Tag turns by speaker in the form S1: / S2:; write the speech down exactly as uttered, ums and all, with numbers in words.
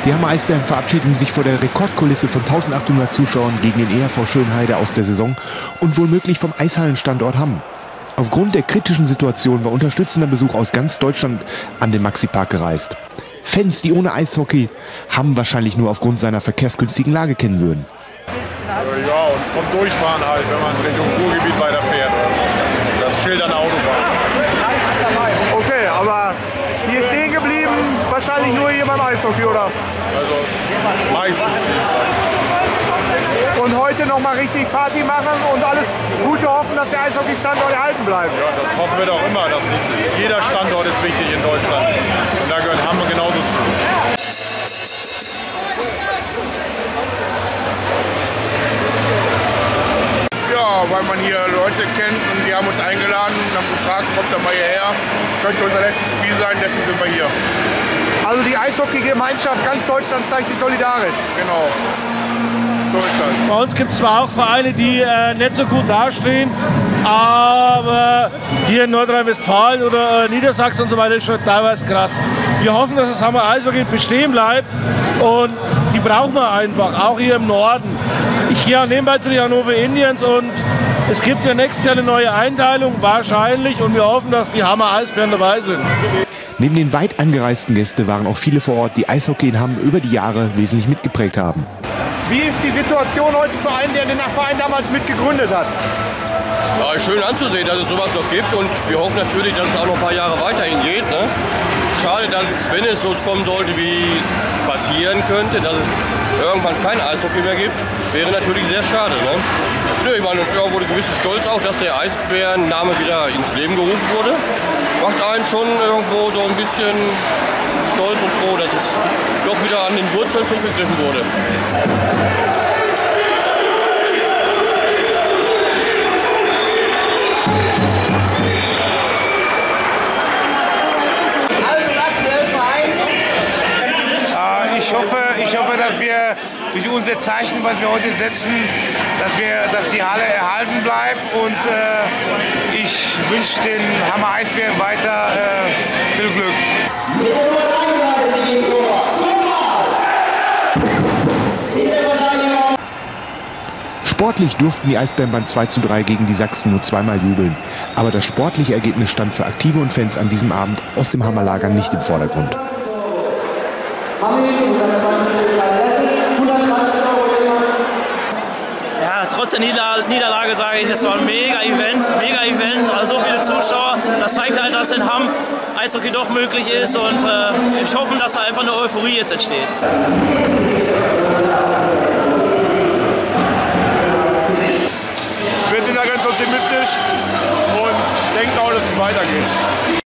S1: Die Hammer Eisbären verabschieden sich vor der Rekordkulisse von eintausendachthundert Zuschauern gegen den E R V Schönheide aus der Saison und womöglich vom Eishallenstandort Hamm. Aufgrund der kritischen Situation war unterstützender Besuch aus ganz Deutschland an den Maxi-Park gereist. Fans, die ohne Eishockey Hamm wahrscheinlich nur aufgrund seiner verkehrsgünstigen Lage kennen würden.
S2: Ja, und vom Durchfahren halt, wenn man Richtung Ruhrgebiet weiterfährt. Das Schild an der Autobahn.
S3: Okay, aber hier stehen geblieben, wahrscheinlich nur hier beim Eishockey, oder?
S2: Also meistens jedenfalls.
S3: Und heute noch mal richtig Party machen und alles Gute hoffen, dass der Eishockey-Standort erhalten bleibt.
S2: Ja, das hoffen wir doch immer. Dass jeder Standort ist wichtig in Deutschland. Und da gehört Hamm genauso zu.
S4: Ja, weil man hier Leute kennt und die haben uns eingeladen und haben gefragt, kommt da mal hierher, könnte unser letztes Spiel sein, deswegen sind wir hier.
S3: Also die Eishockey-Gemeinschaft ganz Deutschland zeigt sich solidarisch.
S4: Genau, so ist das.
S5: Bei uns gibt es zwar auch Vereine, die äh, nicht so gut dastehen, aber hier in Nordrhein-Westfalen oder äh, Niedersachsen und so weiter ist schon teilweise krass. Wir hoffen, dass das Hammer Eishockey bestehen bleibt und die brauchen wir einfach, auch hier im Norden. Ich gehe auch nebenbei zu den Hannover Indians und es gibt ja nächstes Jahr eine neue Einteilung, wahrscheinlich, und wir hoffen, dass die Hammer Eisbären dabei sind.
S1: Neben den weit angereisten Gästen waren auch viele vor Ort, die Eishockey in Hamm über die Jahre wesentlich mitgeprägt haben.
S3: Wie ist die Situation heute für einen, der den Verein damals mitgegründet hat?
S6: Ja, schön anzusehen, dass es sowas noch gibt und wir hoffen natürlich, dass es auch noch ein paar Jahre weiterhin geht. Ne? Schade, dass es, wenn es so kommen sollte, wie es passieren könnte, dass es irgendwann kein Eishockey mehr gibt, wäre natürlich sehr schade. Ne? Nö, ich meine, irgendwo ein gewisser Stolz auch, dass der Eisbärenname wieder ins Leben gerufen wurde. Macht einen schon irgendwo so ein bisschen stolz und froh, dass es doch wieder an den Wurzeln zurückgegriffen wurde.
S4: Ich hoffe, ich hoffe, dass wir durch unser Zeichen, was wir heute setzen, dass, wir, dass die Halle erhalten bleibt. Und äh, ich wünsche den Hammer Eisbären weiter äh, viel Glück.
S1: Sportlich durften die Eisbären beim zwei zu drei gegen die Sachsen nur zweimal jubeln. Aber das sportliche Ergebnis stand für Aktive und Fans an diesem Abend aus dem Hammerlager nicht im Vordergrund.
S7: Ja, trotz der Niederlage sage ich, es war ein mega Event, mega Event, also so viele Zuschauer. Das zeigt halt, dass in Hamm Eishockey doch möglich ist und äh, ich hoffe, dass da einfach eine Euphorie jetzt entsteht.
S2: Wir sind da ganz optimistisch und denken auch, dass es weitergeht.